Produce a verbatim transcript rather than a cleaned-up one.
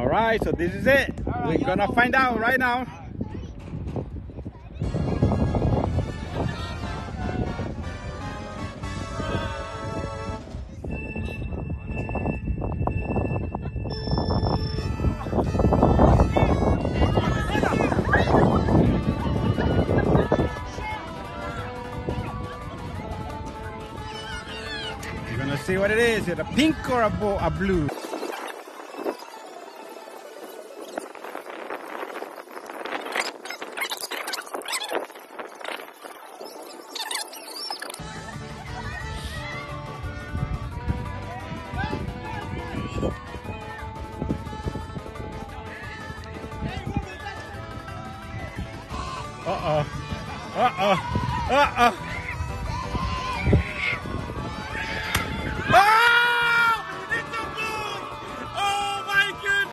All right, so this is it. We're gonna find out right now. We're gonna see what it is. Is it a pink or a, bo a blue? Uh-oh. Uh-oh. Uh-oh.